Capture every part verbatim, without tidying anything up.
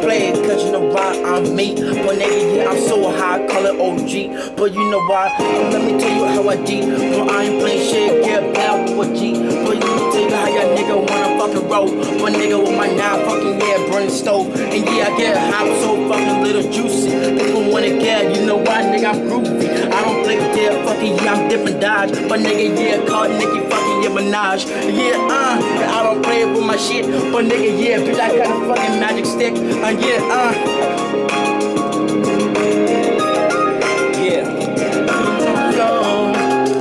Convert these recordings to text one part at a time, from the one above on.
play it, cause you know why I'm me. But nigga, yeah, I'm so high, call it O G. But you know why, let me tell you how I D. But I ain't playing shit, get down with a G. But let me tell you how y'all nigga wanna fucking roll. But nigga with my nine fucking yeah, burning stove. And yeah, I get hot, so fucking little juicy. People wanna get, you know why, nigga, I'm groovy. I don't play with that fucking, yeah, I'm different dodge. But nigga, yeah, call Nicki fucking, yeah, Minaj. Yeah, uh, I don't play with my shit. But nigga, yeah, bitch, I got a fucking magic stick. Uh, yeah, uh. Yeah. Flow.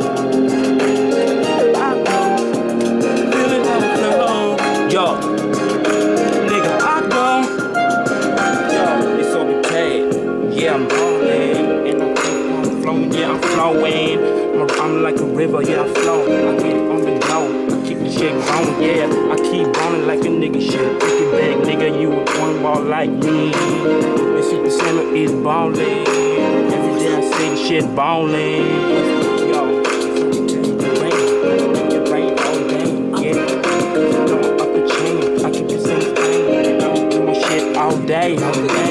I go. Feeling like flow. Yo. Nigga, I go. Yo, it's over Ted. Yeah, I'm rolling. And I think I'm flowing. Yeah, I'm flowing. I'm like a river, yeah, I flow. I get it on the go. I keep the shit going, yeah. I keep ballin' like a nigga shit. If you bag, nigga, you one ball like me. And Super Santa is ballin'. Every day I say the shit ballin'. Yo, it rain, it rain all day, yeah. You know I'm up the chain. I keep the same thing. I'm doing shit all day, all day.